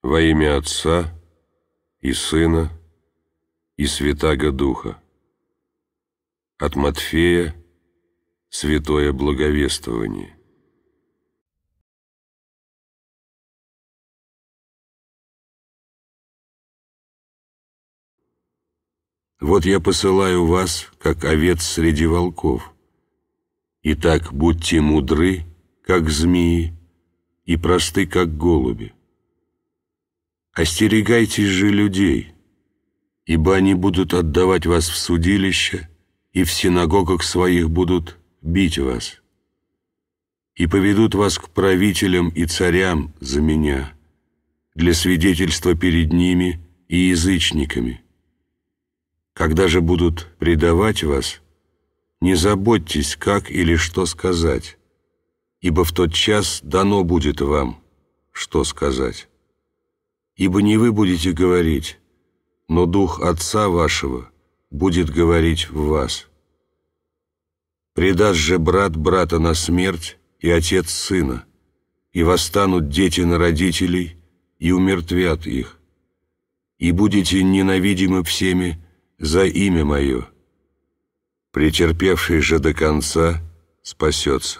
Во имя Отца и Сына и Святаго Духа. От Матфея святое благовествование. Вот я посылаю вас, как овец среди волков. Итак, будьте мудры, как змеи, и просты, как голуби. Остерегайтесь же людей, ибо они будут отдавать вас в судилище, и в синагогах своих будут бить вас, и поведут вас к правителям и царям за меня, для свидетельства перед ними и язычниками. Когда же будут предавать вас, не заботьтесь, как или что сказать, ибо в тот час дано будет вам, что сказать. Ибо не вы будете говорить, но Дух Отца вашего будет говорить в вас. Предаст же брат брата на смерть и отец сына, и восстанут дети на родителей, и умертвят их. И будете ненавидимы всеми за имя Мое. Претерпевший же до конца спасется.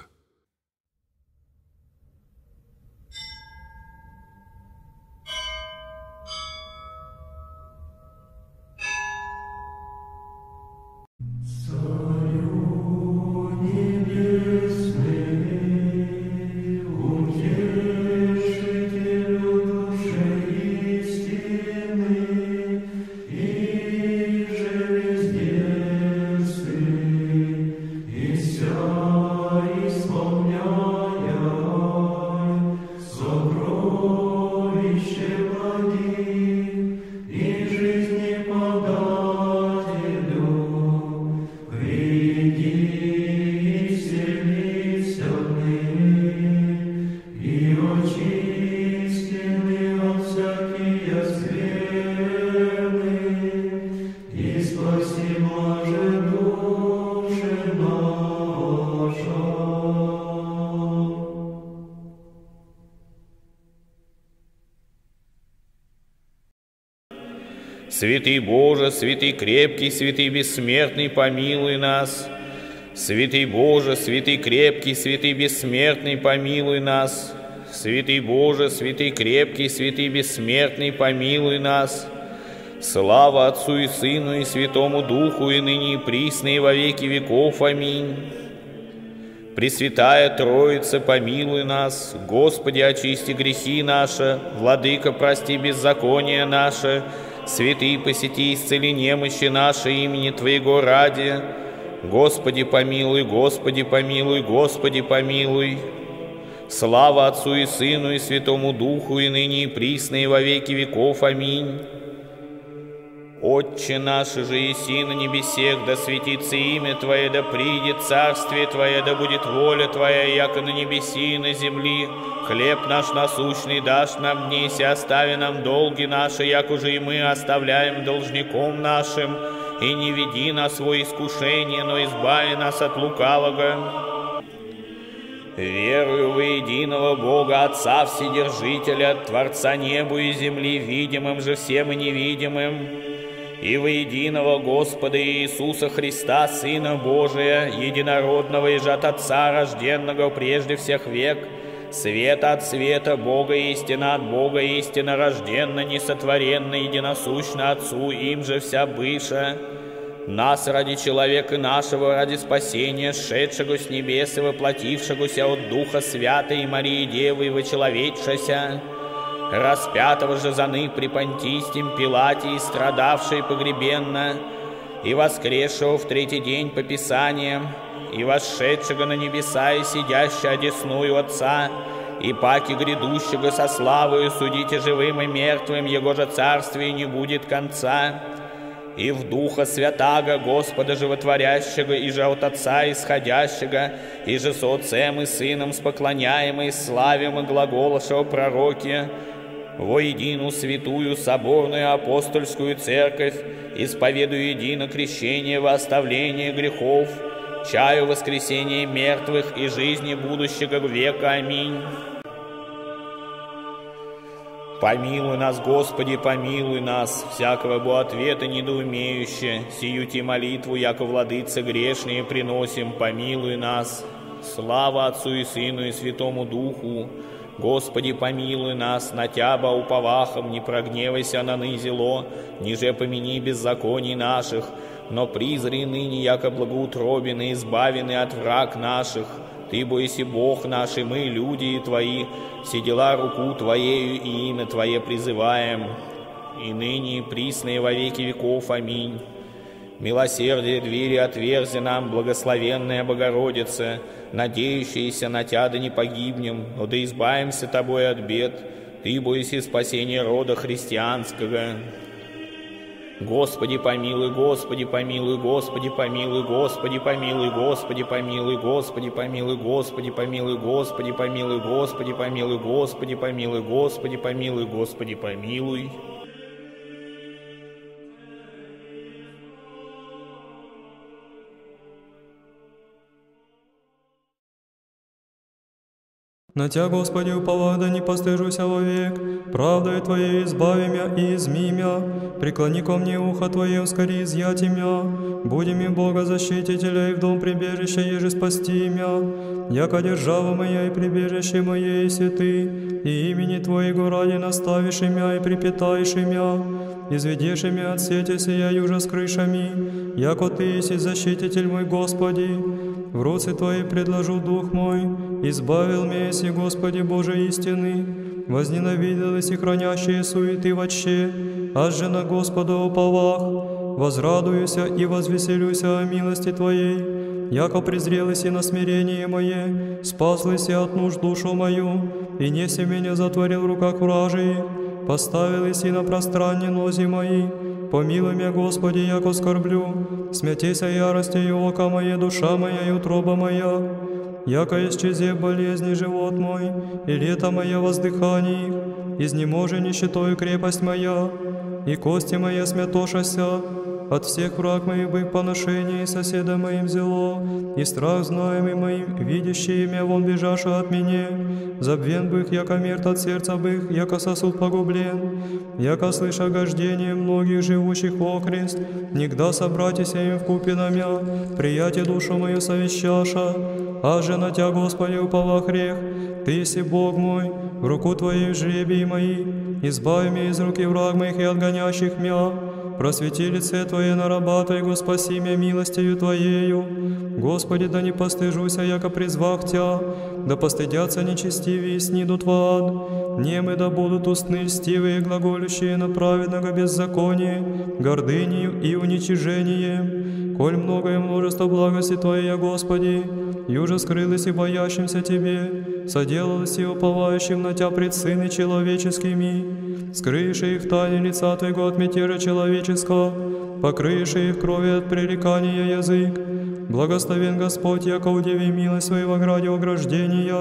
Святый Боже, святый крепкий, святый бессмертный, помилуй нас. Святый Боже, святый крепкий, святый бессмертный, помилуй нас. Святый Боже, святый крепкий, святый бессмертный, помилуй нас. Слава Отцу и Сыну и Святому Духу, и ныне и присно, и во веки веков. Аминь. Пресвятая Троица, помилуй нас. Господи, очисти грехи наши. Владыка, прости беззаконие наше. Святый, посети, исцели немощи наши имени Твоего ради. Господи, помилуй, Господи, помилуй, Господи, помилуй. Слава Отцу и Сыну и Святому Духу, и ныне и присно, и во веки веков. Аминь. Отче наш же еси на небесех, да светится имя Твое, да придет царствие Твое, да будет воля Твоя, яко на небеси и на земли. Хлеб наш насущный дашь нам днесь, и остави нам долги наши, як уже и мы оставляем должником нашим. И не веди нас во искушение, но избави нас от лукавого. Верую во единого Бога, Отца Вседержителя, Творца небу и земли, видимым же всем и невидимым, и во единого Господа Иисуса Христа, Сына Божия, единородного и же от Отца, рожденного прежде всех век, света от света, Бога истина от Бога истина, рожденно, несотворенно, единосущно Отцу, им же вся быша. Нас ради человека нашего, ради спасения, сшедшего с небес и воплотившегося от Духа Святой Марии Девы, вочеловечшася, распятого же заны при Понтистем Пилате и страдавшей погребенно, и воскресшего в третий день по Писаниям, и восшедшего на небеса и сидящего одесную Отца, и паки грядущего со славою судите живым и мертвым, Его же царствие не будет конца, и в Духа Святаго, Господа Животворящего, и же от Отца исходящего, и же с Отцем и Сыном споклоняемый, славим и глаголошего пророки, во едину святую соборную апостольскую церковь, исповедую едино крещение во оставление грехов, чаю воскресения мертвых и жизни будущего века. Аминь. Помилуй нас, Господи, помилуй нас, всякого бы ответа недоумеюще, сию ти молитву, яко владыцы грешные приносим, помилуй нас. Слава Отцу и Сыну и Святому Духу. Господи, помилуй нас, на Тяба уповахом, не прогневайся на нызело, ниже помяни беззаконий наших, но призри ныне, яко благоутробен и избавены от враг наших. Ты бойся Бог наш, и мы, люди Твои, все дела руку Твоею и имя Твое призываем, и ныне и присно и во веки веков. Аминь. Милосердие двери отверзи нам, благословенная Богородица, надеющаяся на Тя да не погибнем, но да избавимся Тобой от бед. Ты бойся спасения рода христианского. Господи, помилуй, Господи, помилуй, Господи, помилуй, Господи, помилуй, Господи, помилуй, Господи, помилуй, Господи, помилуй, Господи, помилуй, Господи, помилуй, Господи, помилуй, Господи, помилуй, Господи, помилуй. На Тя, Господи, уповаю, да не постыжуся вовек, правдою Твоей избави мя и изми мя, преклони ко мне ухо Твое, ускори изъяти мя, буди ми Бога защитителя и в дом прибежища, еже спасти мя, яко держава моя и прибежище мое, еси Ты, и имени Твоего ради наставишь мя и припитаешь мя, изведешь мя от сети сия южа с крышами, яко Ты еси защититель мой, Господи. В руцы Твои предложу дух мой, избавил меня, еси, Господи Боже истины, возненавиделись и хранящие суеты вотще, аж же на Господа уповах, возрадуюся и возвеселюся о милости Твоей, яко презрелись и на смирение мое, спаслись и от нужд душу мою, и неси меня затворил в руках вражьих, поставились и на пространне нози мои. Помилуй меня, Господи, яко скорблю, смятейся яростью ока моя, душа моя и утроба моя, яко исчезе болезни живот мой, и лето моя воздыханий их, изнеможи нищетою крепость моя, и кости моя смятошася, от всех враг моих бык поношение, и соседа моим взяло, и страх знаемый моим, видящий имя вон бежаша от меня, забвен бых, яко мертв от сердца бых, яко сосуд погублен, яко слыша гождение многих живущих окрест, нигда собратися им вкупе на мя, приятие душу мою совещаша, аже на Тя, Господи, уповах грех, Ты еси Бог мой, в руку Твоей жребии мои, избави меня из руки враг моих и отгонящих мя, просвети лице Твое на раба Твоего, спаси меня милостью Твоею. Господи, да не постыжуся, яко призвах Тя, да постыдятся нечестивые и снидут в ад. Немы да будут устны льстивые, глаголющие на праведного беззаконие, гордынью и уничижением. Коль многое множество благости Твоей, Господи, юже скрылось и боящимся Тебе, соделалось и уповающим на Тя пред сыны человеческими, скрыешь их в тайне лица Твоего от мятежа человеческого, покрыешь их крови от пререкания язык. Благословен Господь, яко удиви милость Своего граде ограждения,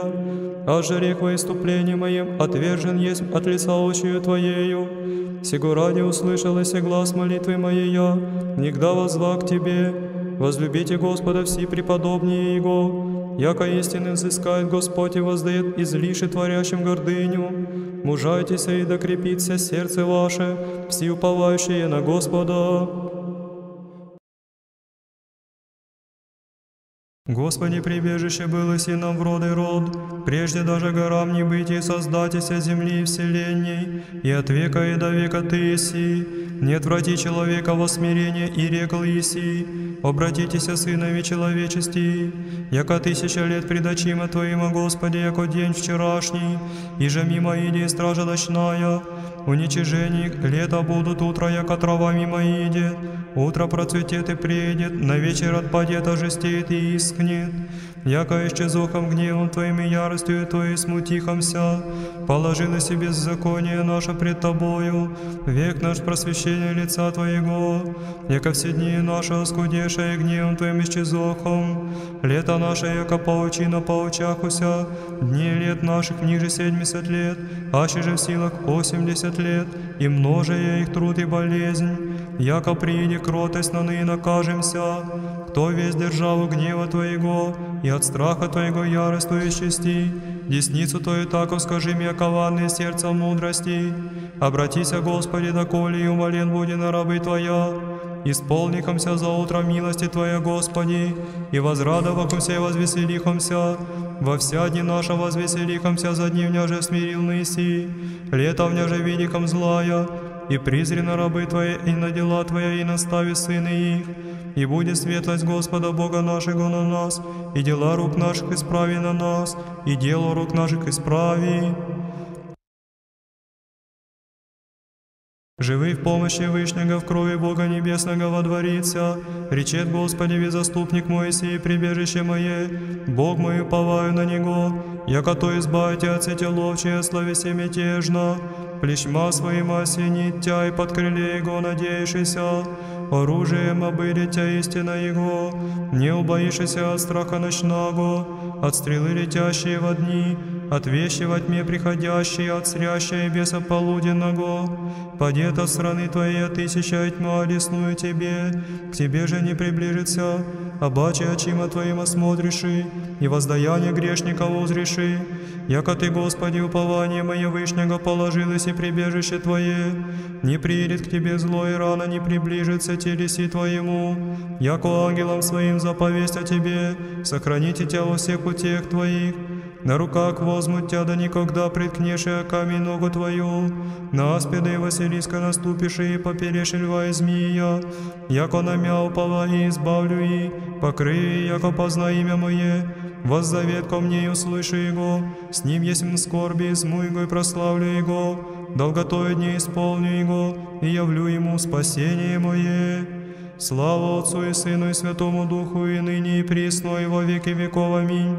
а жерех во иступлении моем отвержен есть от лица очию Твоею. Сего ради услышалась и глаз молитвы моей я, нигда воззвах к Тебе. Возлюбите Господа все преподобнее Его, яко истинным взыскает Господь и воздает излише творящим гордыню. Мужайтесь и да крепится сердце ваше, все уповающие на Господа. Господи, прибежище было си нам в род и род, прежде даже горам не быть и создатися земли и вселенной, и от века и до века Ты еси, не отврати человека во смирение, и рекл еси, обратитесь сынами человечести, яко 1000 лет пред очима Твоима, Господи, яко день вчерашний, и же мимо иди стража ночная, уничижений лета будут утро, яко трава мимо идет, утро процветет и приедет, на вечер отпадет, ожестеет и искнет, яко исчезохом гневом Твоим и яростью Твоей смутихомся, положило себе беззаконие наше пред Тобою, век наш просвещение лица Твоего, яко все дни наши оскудеша и гневом Твоим исчезохом, лето наше, яко паучина паучахуся, дни лет наших ниже 70 лет, аще же в силах 80 лет, и множая их труд и болезнь, яко прииди кротость на ныне накажемся, кто весь державу гнева Твоего и от страха Твоего яростью исчисти, десницу Твою тако скажи мне, коварное сердце мудрости. Обратися, Господи, доколе и умолен буди на рабы Твоя. Исполникомся за утро милости Твоя, Господи, и возрадовахомся и возвеселихомся. Во вся дни наша возвеселихомся за дни вняже смирил Неси, лето вняже великом злая, и призрено рабы Твои, и на дела Твоя, и настави сыны их. И будет светлость Господа Бога нашего на нас, и дела рук наших исправи на нас, и дело рук наших исправи. Живый в помощи Вышнего, в крови Бога Небесного водворится. Речет Господи, ви заступник мой, сей прибежище мое, Бог мой, уповаю на Него, яко то избавите от сети ловчие, словеси мятежно. Плещма своим осенит тя, и под крыле Его надеешься. Оружием обыдет тя истина Его, не убоишься от страха ночного, от стрелы летящие во дни, от вещи во тьме приходящие, от срящей беса полуденного. Падет от страны Твоей тысяча, и тьма одесную Тебе, к Тебе же не приближится, обаче очима Твоим осмотриши, и воздаяние грешника узреши. Яко Ты, Господи, упование мое Вышнего положилось и прибежище Твое, не приидет к Тебе зло, и рано не приближится телеси Твоему. Яко ангелам Своим заповесть о Тебе, сохраните Тя во всех путях Твоих. На руках возьмут Тя, да никогда приткнешь и камень ногу Твою. На аспида и Василиска наступишь, и поперешь льва и змея. Яко на мя упала и избавлю и, покрыю, яко позна имя Мое. Воззовет ко мне и услыши Его, с Ним есмь скорби, изму Его и прославлю Его. Долготою дней исполню Его, и явлю Ему спасение Мое. Слава Отцу и Сыну и Святому Духу, и ныне и присно, и во веки веков. Аминь.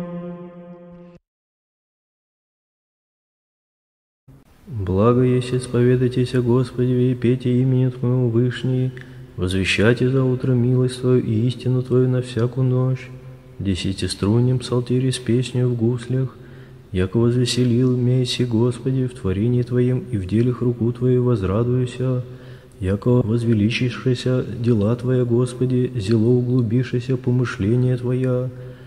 Благо есть исповедайтесь о Господе и пейте имени Твоему Вышний, возвещайте за утро милость Твою и истину Твою на всякую ночь. Десятиструннем псалтире с песнью в гуслях, яко возвеселил мейси Господи в творении Твоем и в делах руку Твою возрадуйся, яко возвеличишься дела Твоя, Господи, зело углубишься помышления Твоя.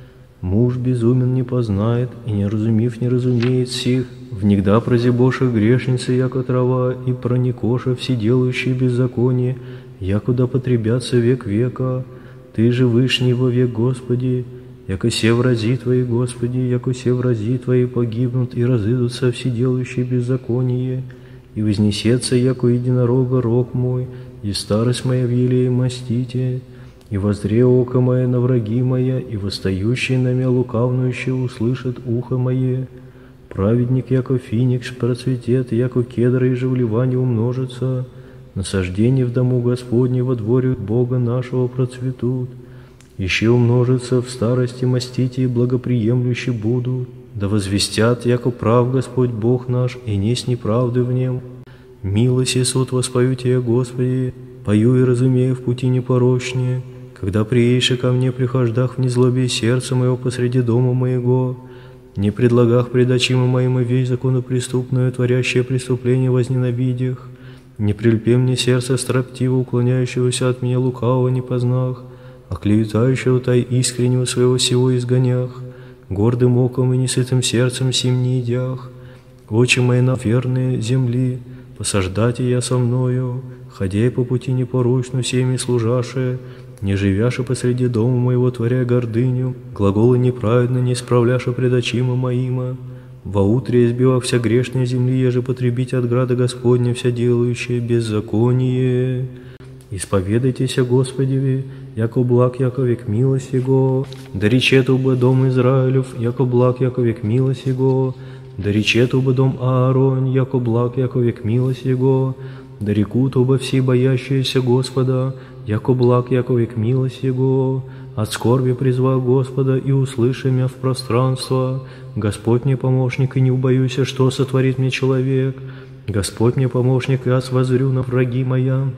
Муж безумен не познает, и не разумив не разумеет сих, внегда прозябоша грешницы, яко трава, и проникоша вседелающие беззаконие, яко да потребятся век века. Ты же Вышний во век, Господи, яко се врази Твои, Господи, яко се врази Твои погибнут и разыдутся вседелающие беззаконие, и вознесется, яко единорога рог мой, и старость моя в елее мастите, и воззре око мое на враги моя, и восстающие на мя лукавнующие услышат ухо мое. Праведник, яко финикс, процветет, яко кедра и жевливание умножится. Насаждение в дому Господне во дворе Бога нашего процветут. Еще умножится в старости мастите и благоприемлющие будут. Да возвестят, яко прав Господь Бог наш, и несть неправды в нем. Милость и суд воспою Тебе, Господи, пою и разумею в пути непорочнее. Когда приедешь ко мне прихождах в незлобие сердца моего посреди дома моего, не предлагах пред очима моим и весь законопреступную, творящее преступление возненавидях, не прильпе мне сердце строптиво, уклоняющегося от меня лукавого не познах, а клеветающего тай искреннего своего сего изгонях, гордым оком и несытым сердцем сим не едях. Очи мои на верные земли, посаждайте я со мною, ходя по пути непорочну всеми служаше, не живяше посреди дома моего, творя гордыню, глаголы неправедно не исправляша пред очима моима. Во утре избивав вся грешная земли, еже потребить от града Господня вся делающая беззаконие. Исповедайтесь о Господи, яко благ, яко век милость Его, да речету бы дом Израилев, яко благ, яко век милость Его, да речету бы дом Аарон, яко благ, яко век милость Его, да рекут оба все боящиеся Господа, яко благ, яко век милость Его. От скорби призвал Господа и услыши меня в пространство. Господь мне помощник, и не убоюсь, что сотворит мне человек. Господь мне помощник, и аз воззрю на враги моя.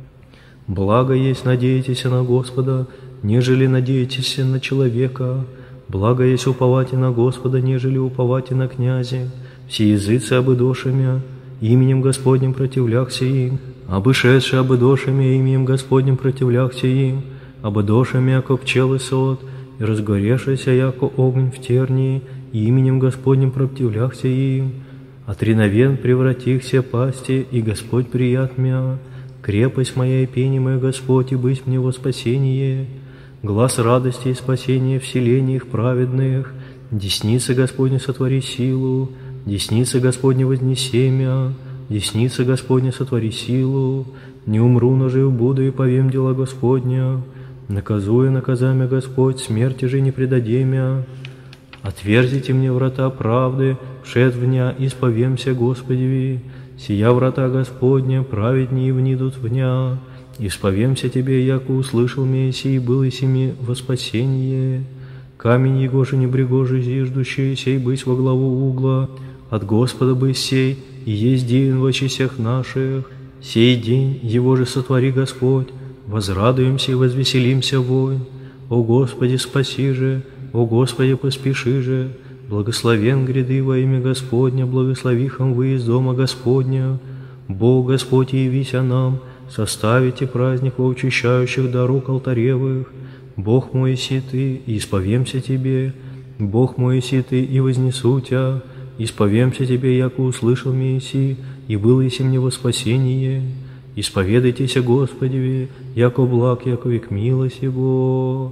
Благо есть надейтесь на Господа, нежели надеетесь на человека. Благо есть уповать на Господа, нежели уповать на князя. Все языцы обыдошами, именем Господним противляхся им, обышедши обыдошами, именем Господним противляхся им, обыдошами, яко пчелы сот, и разгоревшийся, яко огонь в тернии, и именем Господним противляхся им. От реновен превратихся пасти, и Господь прият мя. Крепость моя и пение мое, Господь, и быть мне во спасение. Глас радости и спасения в селениях праведных. Десница Господня сотвори силу, десница Господня вознеси мя, десница Господня сотвори силу. Не умру, но жив буду и повем дела Господня. Наказуя наказамя Господь, смерти же не предадемя. Отверзите мне врата правды, вшед в дня, исповемся Господеви. Сия врата Господня, праведнее внидут в дня. Исповемся Тебе, яко услышал Мессии, и был и семи во спасение. Камень его же небрегожий зиждущий, сей быть во главу угла. От Господа бы сей, и есть дивен во честях наших. Сей день его же сотвори Господь. Возрадуемся и возвеселимся войн. О Господи, спаси же, о Господи, поспеши же. Благословен гряды во имя Господня, благословихом вы из дома Господня. Бог Господь, явися нам, составите праздник во учащающих дорог алтаревых. Бог мой, си Ты, и исповемся Тебе. Бог мой, си Ты, и вознесу Тя. Исповемся Тебе, яко услышал Мессии, и было иси мне во спасение. Исповедайтеся Господеви, яко благ, яко век милость Его.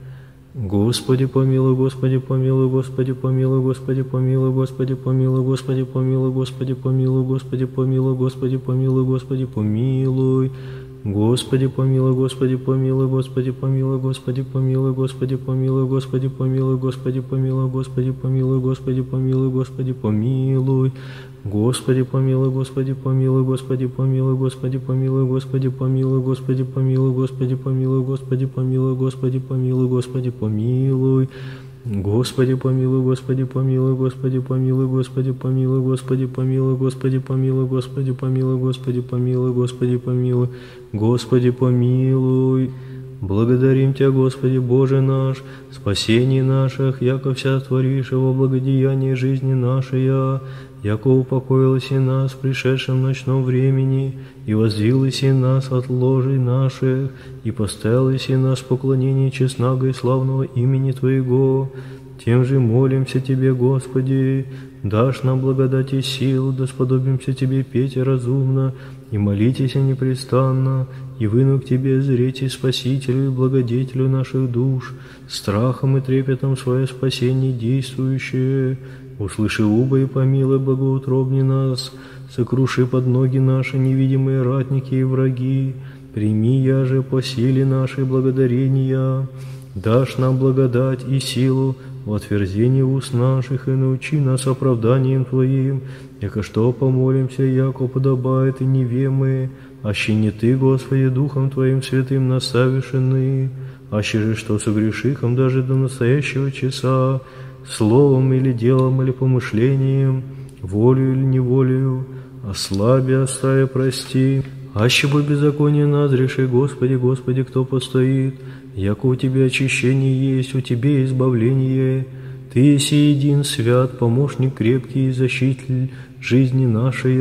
Господи помилуй, Господи помилуй, Господи помилуй, Господи помилуй, Господи помилуй, Господи помилуй, Господи помилуй, Господи помилуй, Господи помилуй, Господи помилуй. Господи помилуй, Господи помилуй, Господи помилуй, Господи помилуй, Господи помилуй, Господи помилуй, Господи помилуй, Господи помилуй, Господи помилуй, Господи помилуй. Господи помилуй, Господи помилуй, Господи помилуй, Господи помилуй, Господи помилуй, Господи помилуй, Господи помилуй, Господи помилуй, Господи помилуй, Господи помилуй. Господи помилуй, Господи помилуй, Господи помилуй, Господи помилуй, Господи помилуй, Господи помилуй, Господи помилуй, Господи помилуй, Господи помилуй, Господи помилуй. Благодарим Тя, Господи Боже наш, спасение наших, яко вся творишь во благодеяние жизни нашей, яко упокоилась и нас в пришедшем ночном времени, и воздвилась и нас от ложей наших, и поставилась и нас в поклонении честного и славного имени Твоего. Тем же молимся Тебе, Господи, дашь нам благодать и силу, да сподобимся Тебе петь разумно, и молитесь непрестанно, и выну к Тебе зреть и Спасителю и Благодетелю наших душ, страхом и трепетом свое спасение действующее. Услыши убо и помилуй, богоутробни нас, сокруши под ноги наши невидимые ратники и враги, прими я же по силе нашей благодарения, дашь нам благодать и силу в отверзении уст наших, и научи нас оправданием Твоим, яко что помолимся, яко подобает и невемы, аще не Ты, Господи, Духом Твоим святым наставишены, аще же что согрешихом даже до настоящего часа, словом или делом или помышлением, волею или неволею, ослаби, остави, прости, аще бы беззаконие назреши, Господи, Господи, кто постоит, яко у Тебя очищение есть, у Тебе избавление, Ты еси един свят, помощник крепкий и защититель жизни нашей,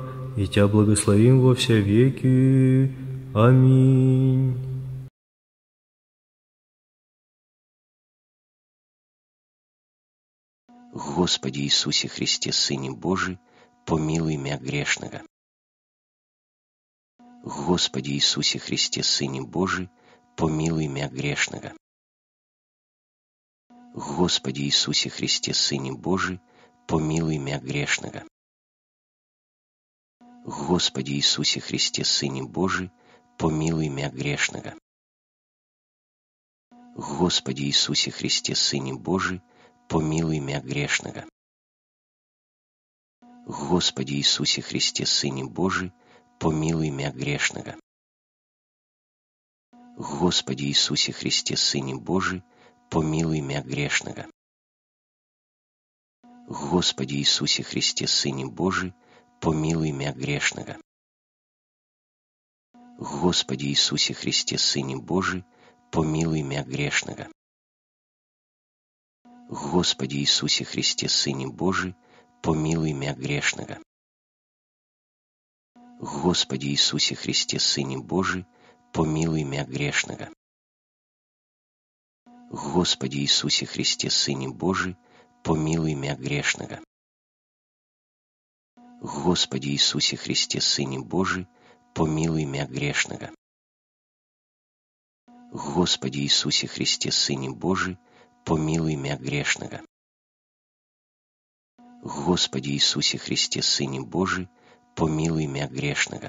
и Тя благословим во вся веки. Аминь. Господи Иисусе Христе, Сыне Божий, помилуй мя грешного. Господи Иисусе Христе, Сыне Божий, помилуй мя грешного. Господи Иисусе Христе, Сыне Божий, помилуй мя грешного. Господи Иисусе Христе, Сыне Божий, помилуй мя грешного. Господи Иисусе Христе, Сыне Божий, помилуй мя грешного. Господи Иисусе Христе, Сыне Божий, помилуй мя грешного. Господи Иисусе Христе, Сыне Божий, помилуй мя грешного. Господи Иисусе Христе, Сыне Божий, помилуй мя грешного. Господи Иисусе Христе, Сыне Божий, помилуй мя грешного. Господи Иисусе Христе, Сыне Божий, помилуй мя грешного. Господи Иисусе Христе, Сыне Божий, помилуй мя грешного. Господи Иисусе Христе, Сыне Божий, помилуй мя грешного. Господи Иисусе Христе, Сыне Божий, помилуй мя грешного. Господи Иисусе Христе, Сыне Божий, помилуй мя грешного. Господи Иисусе Христе, Сыне Божий, помилуй мя грешного.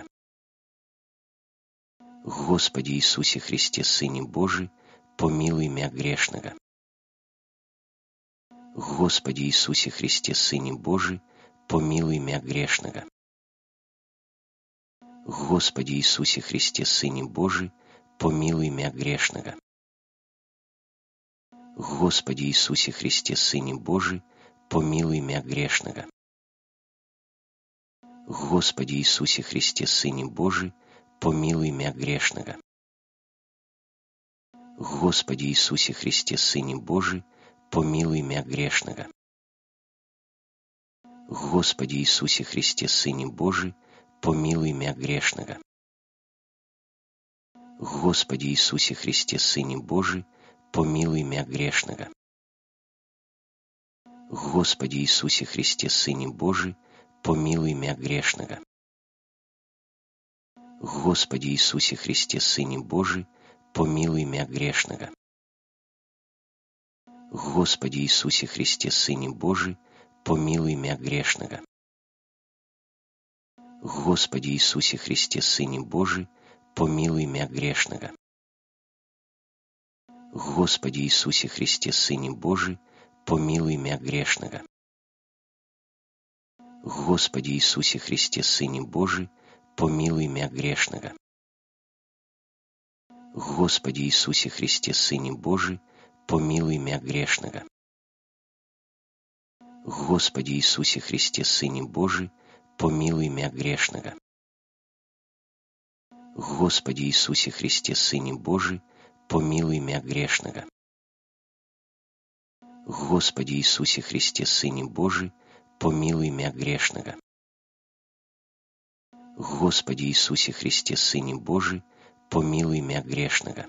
Господи Иисусе Христе, Сыне Божий, помилуй мя грешного. Господи Иисусе Христе, Сыне Божий, помилуй мя грешного. Господи Иисусе Христе, Сыне Божий, помилуй мя грешного. Господи Иисусе Христе, Сыне Божий, помилуй мя грешного. Господи Иисусе Христе, Сыне Божий, помилуй мя грешного. Господи Иисусе Христе, Сыне Божий, помилуй мя грешного. Господи Иисусе Христе, Сыне Божий, помилуй мя грешного. Господи Иисусе Христе, Сыне Божий, помилуй мя грешного. Господи Иисусе Христе, Сыне Божий, помилуй мя грешного. Господи Иисусе Христе, Сыне Божий, помилуй мя грешного. Господи Иисусе Христе, Сыне Божий, помилуй мя грешного. Господи Иисусе Христе, Сыне Божий, помилуй мя грешного. Господи Иисусе Христе, Сыне Божий, помилуй мя грешного. Господи Иисусе Христе, Сыне Божий, помилуй мя грешного. Господи Иисусе Христе, Сыне Божий, помилуй мя грешного. Господи Иисусе Христе, Сыне Божий, помилуй мя грешного. Господи Иисусе Христе, Сыне Божий, помилуй мя грешного. Господи Иисусе Христе, Сыне Божий, помилуй мя грешного. Господи Иисусе Христе, Сыне Божий, помилуй мя грешного.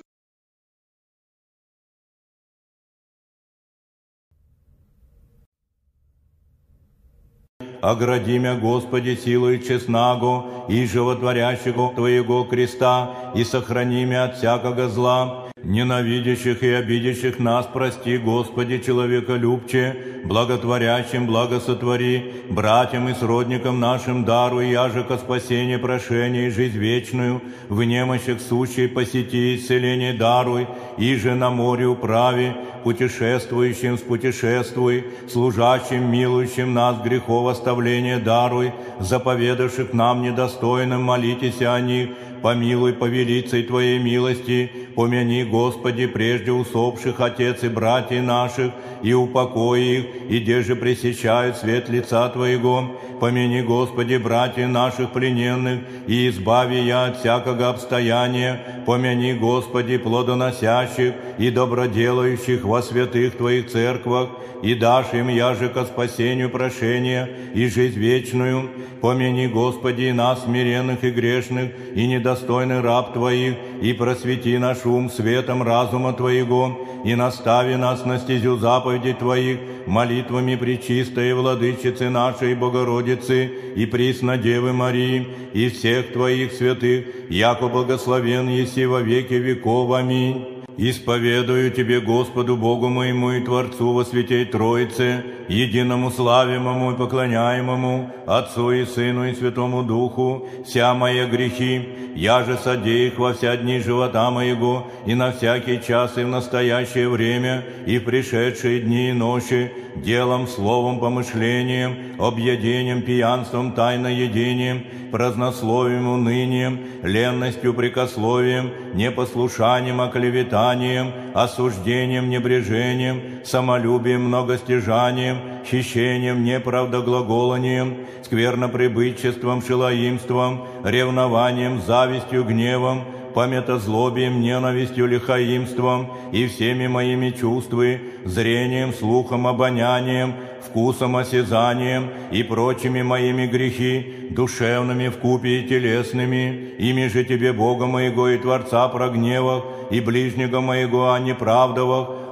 Огради мя, Господи, силою честнаго и животворящего Твоего креста, и сохрани мя от всякого зла. Ненавидящих и обидящих нас прости, Господи, человеколюбче, благотворящим благосотвори, братьям и сродникам нашим даруй, яже ко спасение, прошение и жизнь вечную, в немощах сущей посети, исцеление даруй, иже на море управи, путешествующим спутешествуй, служащим, милующим нас грехов оставление даруй, заповедавших нам недостойным, молитесь о них, помилуй по велицей Твоей милости, помяни, Господи, прежде усопших отец и братьев наших, и упокой их, и где же пресечают свет лица Твоего. Помяни, Господи, братьев наших плененных, и избави я от всякого обстояния. Помяни, Господи, плодоносящих и доброделающих во святых Твоих церквах, и дашь им яже ко спасению прошения и жизнь вечную. Помяни, Господи, нас, смиренных и грешных, и недостойный раб Твоих, и просвети наш ум светом разума Твоего, и настави нас на стезю заповедей Твоих, молитвами пречистой Владычицы нашей Богородицы и присно Девы Марии, и всех Твоих святых, яко благословен еси во веки веков. Аминь. Исповедую Тебе, Господу Богу моему и Творцу во святей Троице, единому славимому и поклоняемому, Отцу и Сыну и Святому Духу, вся мои грехи, я же содей их во вся дни живота моего, и на всякий час и в настоящее время, и в пришедшие дни и ночи, делом, словом, помышлением, объедением, пьянством, тайноедением, празднословием, унынием, ленностью, прикословием, непослушанием, оклеветанием, осуждением, небрежением, самолюбием, многостяжанием, хищением, неправдоглаголанием, сквернопребытчеством, шелоимством, ревнованием, завистью, гневом, памятозлобием, ненавистью, лихаимством и всеми моими чувствами, зрением, слухом, обонянием, вкусом, осязанием и прочими моими грехи, душевными вкупе и телесными, ими же Тебе, Бога моего и Творца, прогневах, и ближнего моего о неправдовах,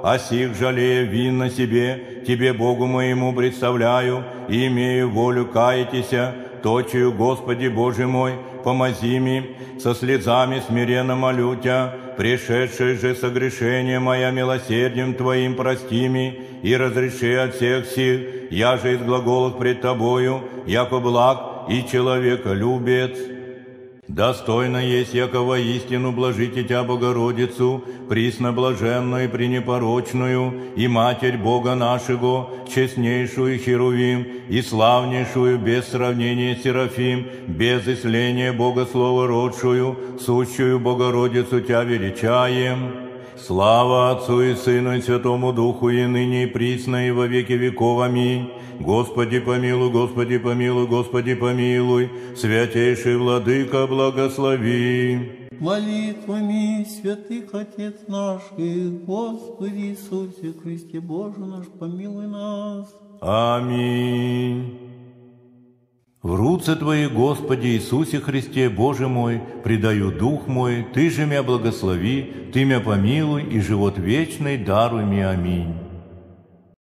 о сих жалея вин на себе, Тебе, Богу моему, представляю, и имею волю каятися, точию, Господи Боже мой, помози ми, со слезами смиренно молю Тя, пришедшее же согрешение моя милосердием Твоим прости ми, и разреши от всех сил, я же из глаголов пред Тобою, яко благ и человеколюбец. Достойно есть, яко воистину блажите Тя, Богородицу, пресноблаженную и пренепорочную, и Матерь Бога нашего, честнейшую Херувим, и славнейшую без сравнения Серафим, без исления Бога Слова родшую, сущую Богородицу Тя величаем. Слава Отцу и Сыну и Святому Духу, и ныне и присно, и во веки веков. Аминь. Господи помилуй, Господи помилуй, Господи помилуй, святейший Владыка благослови. Молитвами святых Отец наших, Господи Иисусе Христе Боже наш, помилуй нас. Аминь. В руце Твои, Господи Иисусе Христе, Боже мой, предаю дух мой, Ты же мя благослови, Ты мя помилуй, и живот вечный даруй мне. Аминь.